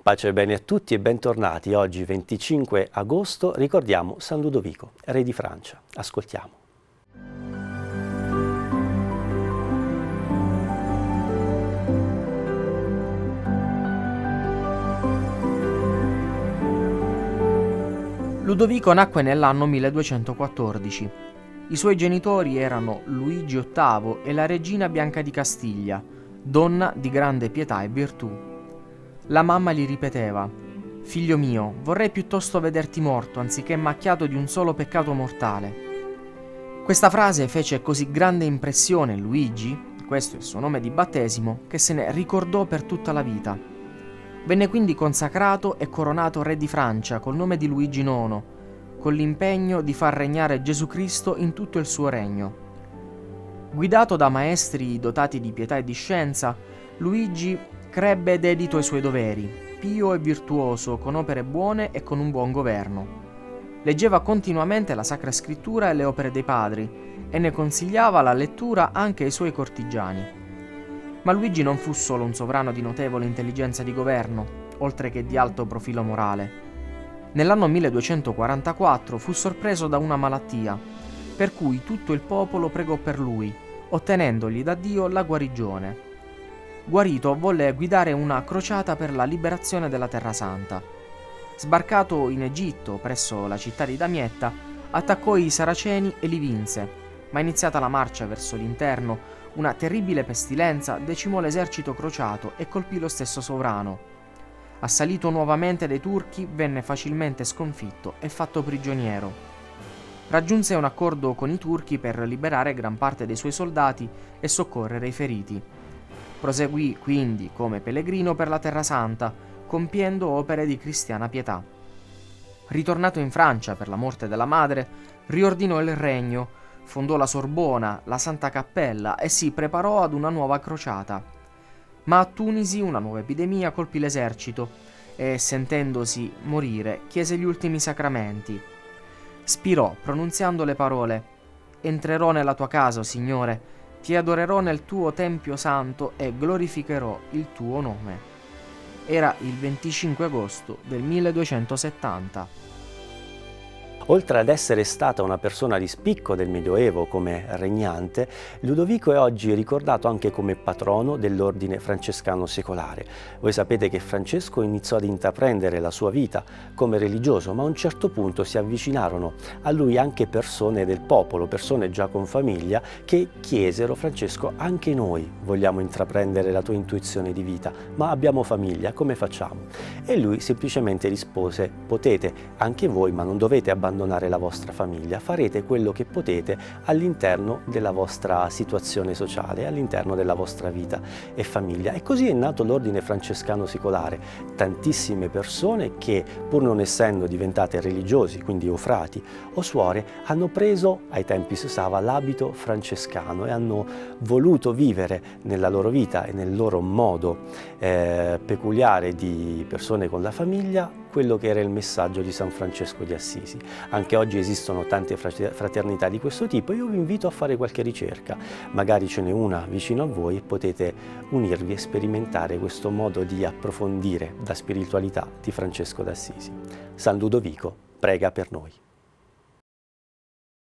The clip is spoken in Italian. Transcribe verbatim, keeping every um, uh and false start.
Pace e bene a tutti e bentornati. Oggi venticinque agosto ricordiamo San Ludovico, re di Francia. Ascoltiamo. Ludovico nacque nell'anno milleduecentoquattordici. I suoi genitori erano Luigi ottavo e la regina Bianca di Castiglia, donna di grande pietà e virtù. La mamma gli ripeteva: «Figlio mio, vorrei piuttosto vederti morto anziché macchiato di un solo peccato mortale». Questa frase fece così grande impressione in Luigi, questo è il suo nome di battesimo, che se ne ricordò per tutta la vita. Venne quindi consacrato e coronato re di Francia col nome di Luigi nono, con l'impegno di far regnare Gesù Cristo in tutto il suo regno. Guidato da maestri dotati di pietà e di scienza, Luigi crebbe dedito ai suoi doveri, pio e virtuoso, con opere buone e con un buon governo. Leggeva continuamente la Sacra Scrittura e le opere dei padri e ne consigliava la lettura anche ai suoi cortigiani. Ma Luigi non fu solo un sovrano di notevole intelligenza di governo, oltre che di alto profilo morale. Nell'anno milleduecentoquarantaquattro fu sorpreso da una malattia, per cui tutto il popolo pregò per lui, ottenendogli da Dio la guarigione. Guarito, volle guidare una crociata per la liberazione della Terra Santa. Sbarcato in Egitto, presso la città di Damietta, attaccò i Saraceni e li vinse, ma iniziata la marcia verso l'interno, una terribile pestilenza decimò l'esercito crociato e colpì lo stesso sovrano. Assalito nuovamente dai turchi, venne facilmente sconfitto e fatto prigioniero. Raggiunse un accordo con i turchi per liberare gran parte dei suoi soldati e soccorrere i feriti. Proseguì quindi come pellegrino per la Terra Santa, compiendo opere di cristiana pietà. Ritornato in Francia per la morte della madre, riordinò il regno, fondò la Sorbona, la Santa Cappella e si preparò ad una nuova crociata. Ma a Tunisi una nuova epidemia colpì l'esercito e, sentendosi morire, chiese gli ultimi sacramenti. Spirò, pronunziando le parole: «Entrerò nella tua casa, o Signore, ti adorerò nel tuo tempio santo e glorificherò il tuo nome». Era il venticinque agosto del milleduecentosettanta. Oltre ad essere stata una persona di spicco del Medioevo come regnante, Ludovico è oggi ricordato anche come patrono dell'ordine francescano secolare. Voi sapete che Francesco iniziò ad intraprendere la sua vita come religioso, ma a un certo punto si avvicinarono a lui anche persone del popolo, persone già con famiglia, che chiesero: Francesco, anche noi vogliamo intraprendere la tua intuizione di vita, ma abbiamo famiglia, come facciamo? E lui semplicemente rispose: potete anche voi, ma non dovete abbandonare la vostra famiglia, farete quello che potete all'interno della vostra situazione sociale, all'interno della vostra vita e famiglia. E così è nato l'ordine francescano secolare. Tantissime persone che, pur non essendo diventate religiosi, quindi o frati o suore, hanno preso, ai tempi si usava, l'abito francescano e hanno voluto vivere nella loro vita e nel loro modo eh, peculiare di persone con la famiglia quello che era il messaggio di San Francesco di Assisi. Anche oggi esistono tante fraternità di questo tipo. Io vi invito a fare qualche ricerca, magari ce n'è una vicino a voi e potete unirvi e sperimentare questo modo di approfondire la spiritualità di Francesco d'Assisi. San Ludovico prega per noi.